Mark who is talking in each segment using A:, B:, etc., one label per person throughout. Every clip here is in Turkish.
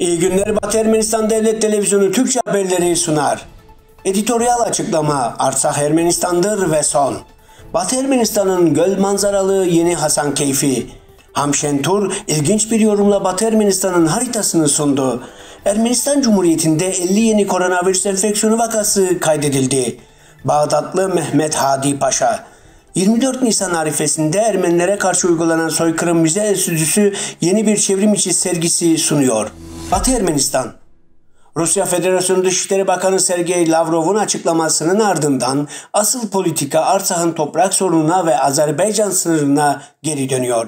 A: İyi günler. Batı Ermenistan Devlet Televizyonu Türkçe haberleri sunar. Editoryal açıklama: Artsakh Ermenistan'dır ve son. Batı Ermenistan'ın göl manzaralı yeni Hasankeyfi. Hamşentur ilginç bir yorumla Batı Ermenistan'ın haritasını sundu. Ermenistan Cumhuriyeti'nde 50 yeni koronavirüs enfeksiyonu vakası kaydedildi. Bağdatlı Mehmet Hadi Paşa. 24 Nisan arifesinde Ermenilere karşı uygulanan soykırım müze enstitüsü yeni bir çevrim içi sergisi sunuyor. Batı Ermenistan. Rusya Federasyonu Dışişleri Bakanı Sergey Lavrov'un açıklamasının ardından asıl politika Artsakh'ın toprak sorununa ve Azerbaycan sınırına geri dönüyor.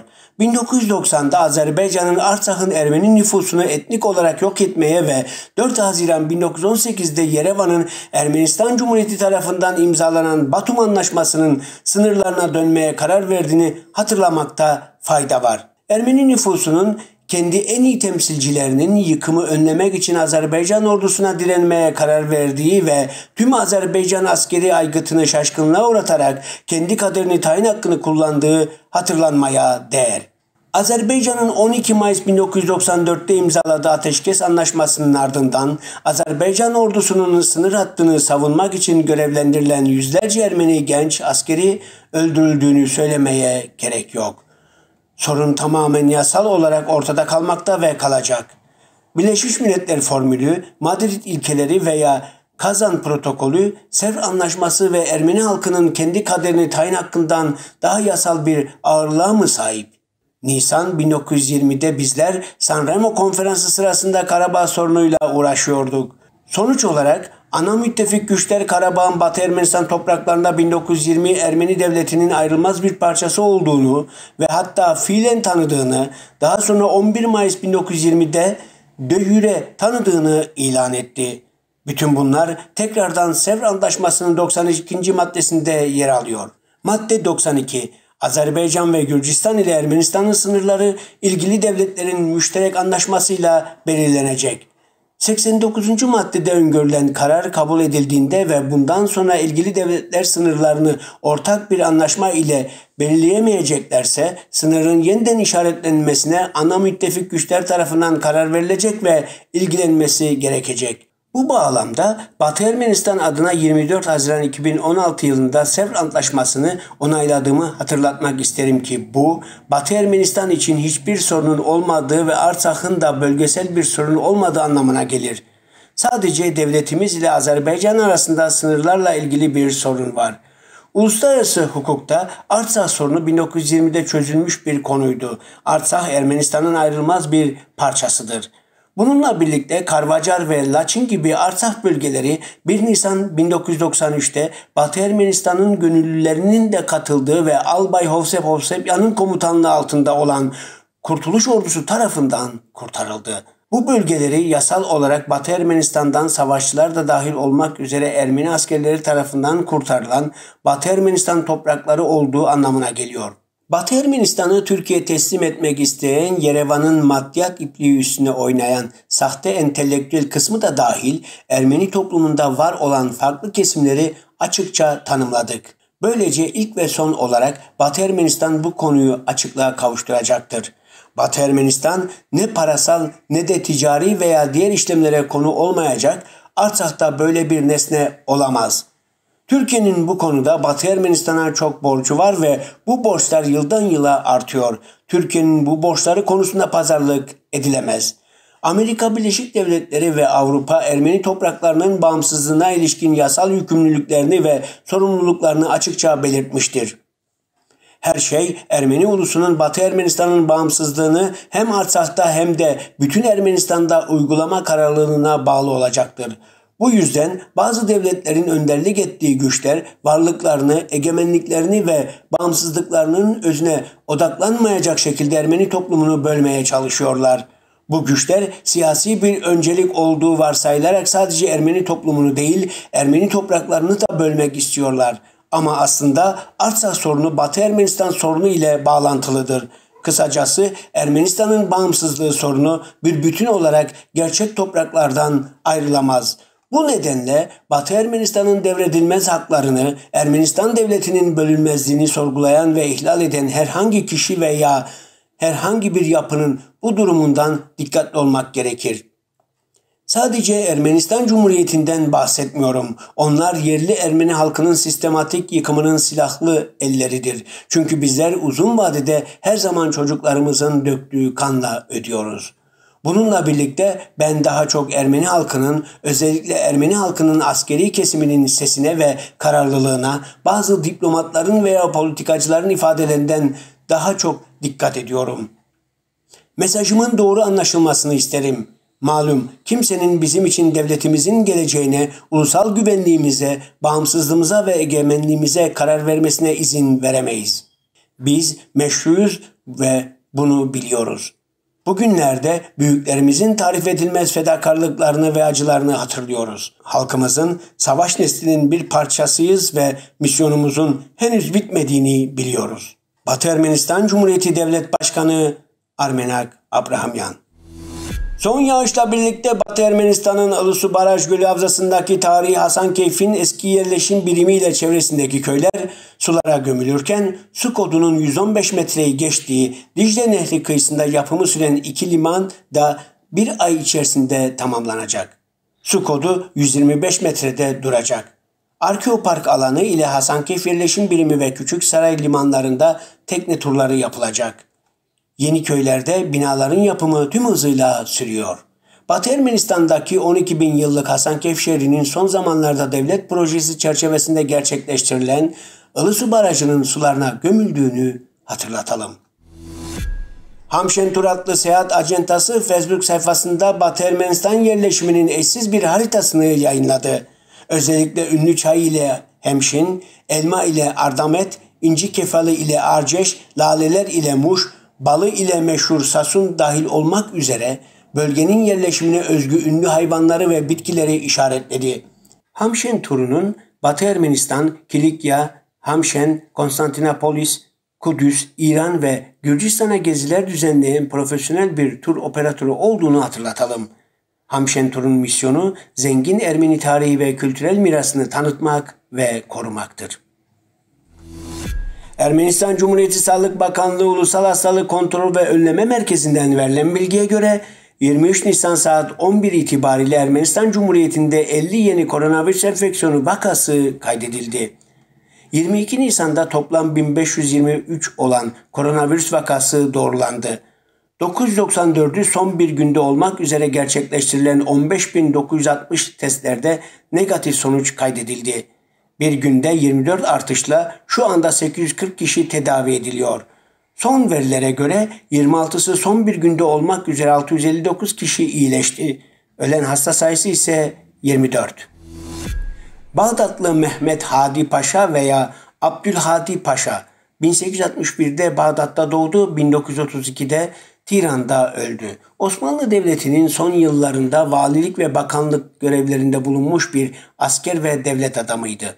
A: 1990'da Azerbaycan'ın Artsakh'ın Ermeni nüfusunu etnik olarak yok etmeye ve 4 Haziran 1918'de Yerevan'ın Ermenistan Cumhuriyeti tarafından imzalanan Batum Anlaşması'nın sınırlarına dönmeye karar verdiğini hatırlamakta fayda var. Ermeni nüfusunun kendi en iyi temsilcilerinin yıkımı önlemek için Azerbaycan ordusuna direnmeye karar verdiği ve tüm Azerbaycan askeri aygıtını şaşkınlığa uğratarak kendi kaderini tayin hakkını kullandığı hatırlanmaya değer. Azerbaycan'ın 12 Mayıs 1994'te imzaladığı ateşkes anlaşmasının ardından Azerbaycan ordusunun sınır hattını savunmak için görevlendirilen yüzlerce Ermeni genç askeri öldürüldüğünü söylemeye gerek yok. Sorun tamamen yasal olarak ortada kalmakta ve kalacak. Birleşmiş Milletler formülü, Madrid ilkeleri veya Kazan protokolü, Sevr Anlaşması ve Ermeni halkının kendi kaderini tayin hakkından daha yasal bir ağırlığa mı sahip? Nisan 1920'de bizler Sanremo konferansı sırasında Karabağ sorunuyla uğraşıyorduk. Sonuç olarak ana müttefik güçler Karabağ'ın Batı Ermenistan topraklarında 1920 Ermeni devletinin ayrılmaz bir parçası olduğunu ve hatta fiilen tanıdığını, daha sonra 11 Mayıs 1920'de de jure tanıdığını ilan etti. Bütün bunlar tekrardan Sevr Antlaşması'nın 92. maddesinde yer alıyor. Madde 92. Azerbaycan ve Gürcistan ile Ermenistan'ın sınırları ilgili devletlerin müşterek anlaşmasıyla belirlenecek. 89. maddede öngörülen karar kabul edildiğinde ve bundan sonra ilgili devletler sınırlarını ortak bir anlaşma ile belirleyemeyeceklerse sınırın yeniden işaretlenmesine ana müttefik güçler tarafından karar verilecek ve ilgilenmesi gerekecek. Bu bağlamda Batı Ermenistan adına 24 Haziran 2016 yılında Sevr Antlaşması'nı onayladığımı hatırlatmak isterim ki bu Batı Ermenistan için hiçbir sorunun olmadığı ve Artsakh'ın da bölgesel bir sorun olmadığı anlamına gelir. Sadece devletimiz ile Azerbaycan arasında sınırlarla ilgili bir sorun var. Uluslararası hukukta Artsakh sorunu 1920'de çözülmüş bir konuydu. Artsakh Ermenistan'ın ayrılmaz bir parçasıdır. Bununla birlikte Karvacar ve Laçin gibi Artsakh bölgeleri 1 Nisan 1993'te Batı Ermenistan'ın gönüllülerinin de katıldığı ve Albay Hovsep Hovsepyan'ın komutanlığı altında olan Kurtuluş Ordusu tarafından kurtarıldı. Bu bölgeleri yasal olarak Batı Ermenistan'dan savaşçılar da dahil olmak üzere Ermeni askerleri tarafından kurtarılan Batı Ermenistan toprakları olduğu anlamına geliyor. Batı Ermenistan'ı Türkiye teslim etmek isteyen Yerevan'ın maddiyat ipliği üstüne oynayan sahte entelektüel kısmı da dahil Ermeni toplumunda var olan farklı kesimleri açıkça tanımladık. Böylece ilk ve son olarak Batı Ermenistan bu konuyu açıklığa kavuşturacaktır. Batı Ermenistan ne parasal ne de ticari veya diğer işlemlere konu olmayacak, Artsak'ta böyle bir nesne olamaz. Türkiye'nin bu konuda Batı Ermenistan'a çok borcu var ve bu borçlar yıldan yıla artıyor. Türkiye'nin bu borçları konusunda pazarlık edilemez. Amerika Birleşik Devletleri ve Avrupa Ermeni topraklarının bağımsızlığına ilişkin yasal yükümlülüklerini ve sorumluluklarını açıkça belirtmiştir. Her şey Ermeni ulusunun Batı Ermenistan'ın bağımsızlığını hem Artsak'ta hem de bütün Ermenistan'da uygulama kararlılığına bağlı olacaktır. Bu yüzden bazı devletlerin önderlik ettiği güçler varlıklarını, egemenliklerini ve bağımsızlıklarının özüne odaklanmayacak şekilde Ermeni toplumunu bölmeye çalışıyorlar. Bu güçler siyasi bir öncelik olduğu varsayılarak sadece Ermeni toplumunu değil, Ermeni topraklarını da bölmek istiyorlar. Ama aslında Artsakh sorunu Batı Ermenistan sorunu ile bağlantılıdır. Kısacası Ermenistan'ın bağımsızlığı sorunu bir bütün olarak gerçek topraklardan ayrılamaz. Bu nedenle Batı Ermenistan'ın devredilmez haklarını, Ermenistan devletinin bölünmezliğini sorgulayan ve ihlal eden herhangi kişi veya herhangi bir yapının bu durumundan dikkatli olmak gerekir. Sadece Ermenistan Cumhuriyeti'nden bahsetmiyorum. Onlar yerli Ermeni halkının sistematik yıkımının silahlı elleridir. Çünkü bizler uzun vadede her zaman çocuklarımızın döktüğü kanla ödüyoruz. Bununla birlikte ben daha çok Ermeni halkının, özellikle Ermeni halkının askeri kesiminin sesine ve kararlılığına, bazı diplomatların veya politikacıların ifadelerinden daha çok dikkat ediyorum. Mesajımın doğru anlaşılmasını isterim. Malum kimsenin bizim için devletimizin geleceğine, ulusal güvenliğimize, bağımsızlığımıza ve egemenliğimize karar vermesine izin veremeyiz. Biz meşruyuz ve bunu biliyoruz. Bugünlerde büyüklerimizin tarif edilmez fedakarlıklarını ve acılarını hatırlıyoruz. Halkımızın, savaş neslinin bir parçasıyız ve misyonumuzun henüz bitmediğini biliyoruz. Batı Ermenistan Cumhuriyeti Devlet Başkanı Armenak Abrahamyan. Son yağışla birlikte Batı Ermenistan'ın Ilısu Baraj Gölü havzasındaki tarihi Hasankeyf'in eski yerleşim birimiyle çevresindeki köyler sulara gömülürken su kodunun 115 metreyi geçtiği Dicle Nehri kıyısında yapımı süren iki liman da bir ay içerisinde tamamlanacak. Su kodu 125 metrede duracak. Arkeopark alanı ile Hasankeyf yerleşim birimi ve Küçük Saray limanlarında tekne turları yapılacak. Yeni köylerde binaların yapımı tüm hızıyla sürüyor. Batı Ermenistan'daki 12 bin yıllık Hasankeyf şehrinin son zamanlarda devlet projesi çerçevesinde gerçekleştirilen Ilısu Barajı'nın sularına gömüldüğünü hatırlatalım. Hamşen Tur adlı seyahat acentası Facebook sayfasında Batı Ermenistan yerleşiminin eşsiz bir haritasını yayınladı. Özellikle ünlü çay ile Hemşin, elma ile Ardamet, inci kefalı ile Arceş, laleler ile Muş, balı ile meşhur Sasun dahil olmak üzere bölgenin yerleşimine özgü ünlü hayvanları ve bitkileri işaretledi. Hamşen turunun Batı Ermenistan, Kilikya, Hamşen, Konstantinopolis, Kudüs, İran ve Gürcistan'a geziler düzenleyen profesyonel bir tur operatörü olduğunu hatırlatalım. Hamşen turun misyonu zengin Ermeni tarihi ve kültürel mirasını tanıtmak ve korumaktır. Ermenistan Cumhuriyeti Sağlık Bakanlığı Ulusal Hastalık Kontrol ve Önleme Merkezi'nden verilen bilgiye göre 23 Nisan saat 11 itibariyle Ermenistan Cumhuriyeti'nde 50 yeni koronavirüs enfeksiyonu vakası kaydedildi. 22 Nisan'da toplam 1523 olan koronavirüs vakası doğrulandı. 994'ü son bir günde olmak üzere gerçekleştirilen 15.960 testlerde negatif sonuç kaydedildi. Bir günde 24 artışla şu anda 840 kişi tedavi ediliyor. Son verilere göre 26'sı son bir günde olmak üzere 659 kişi iyileşti. Ölen hasta sayısı ise 24. Bağdatlı Mehmet Hadi Paşa veya Abdülhadi Paşa 1861'de Bağdat'ta doğdu, 1932'de Tiran'da öldü. Osmanlı Devleti'nin son yıllarında valilik ve bakanlık görevlerinde bulunmuş bir asker ve devlet adamıydı.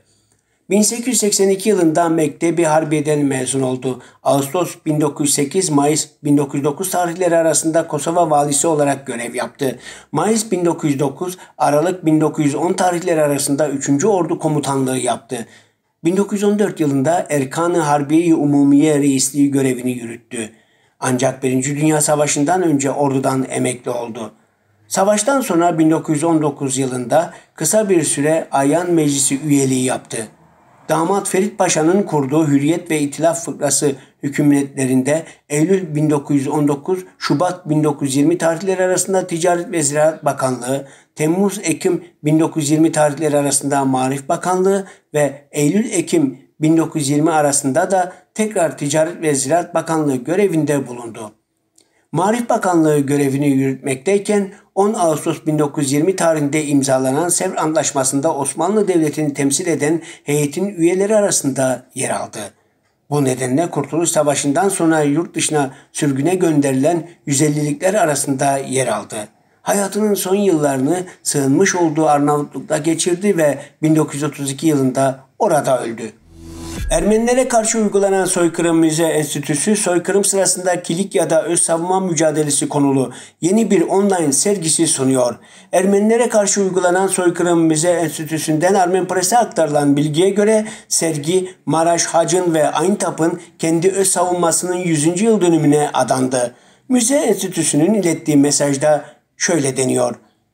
A: 1882 yılında Mektebi Harbiye'den mezun oldu. Ağustos 1908, Mayıs 1909 tarihleri arasında Kosova valisi olarak görev yaptı. Mayıs 1909, Aralık 1910 tarihleri arasında 3. Ordu Komutanlığı yaptı. 1914 yılında Erkan-ı Harbiye-i Umumiye Reisliği görevini yürüttü. Ancak 1. Dünya Savaşı'ndan önce ordudan emekli oldu. Savaştan sonra 1919 yılında kısa bir süre Ayan Meclisi üyeliği yaptı. Damat Ferit Paşa'nın kurduğu Hürriyet ve İtilaf Fıkrası hükümetlerinde Eylül 1919, Şubat 1920 tarihleri arasında Ticaret ve Ziraat Bakanlığı, Temmuz-Ekim 1920 tarihleri arasında Marif Bakanlığı ve Eylül-Ekim 1920 arasında da tekrar Ticaret ve Ziraat Bakanlığı görevinde bulundu. Marif Bakanlığı görevini yürütmekteyken 10 Ağustos 1920 tarihinde imzalanan Sevr Antlaşması'nda Osmanlı Devleti'ni temsil eden heyetin üyeleri arasında yer aldı. Bu nedenle Kurtuluş Savaşı'ndan sonra yurt dışına sürgüne gönderilen 150'likler arasında yer aldı. Hayatının son yıllarını sığınmış olduğu Arnavutluk'ta geçirdi ve 1932 yılında orada öldü. Ermenilere karşı uygulanan soykırım müze enstitüsü soykırım sırasında Kilikya'da öz savunma mücadelesi konulu yeni bir online sergisi sunuyor. Ermenilere karşı uygulanan soykırım müze enstitüsünden Armen Press'e aktarılan bilgiye göre sergi Maraş, Hacın ve Ayntap'ın kendi öz savunmasının 100. yıl dönümüne adandı. Müze enstitüsünün ilettiği mesajda şöyle deniyor.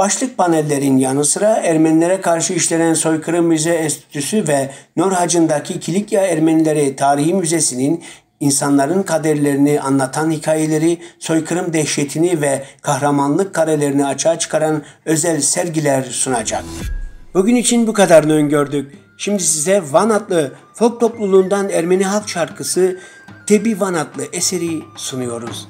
A: Başlık panellerin yanı sıra Ermenilere karşı işlenen Soykırım Müze Enstitüsü ve Norhacı'ndaki Kilikya Ermenileri Tarihi Müzesi'nin insanların kaderlerini anlatan hikayeleri, soykırım dehşetini ve kahramanlık karelerini açığa çıkaran özel sergiler sunacak. Bugün için bu kadarını öngördük. Şimdi size Van adlı folk topluluğundan Ermeni halk şarkısı Tebi Van adlı eseri sunuyoruz.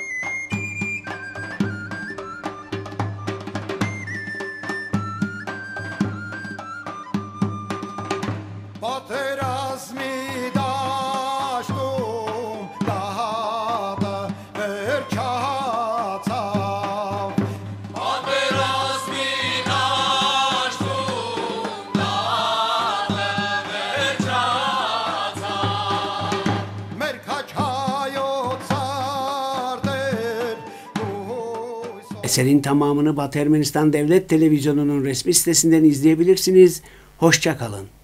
A: Eserin tamamını Batı Ermenistan Devlet Televizyonu'nun resmi sitesinden izleyebilirsiniz. Hoşça kalın.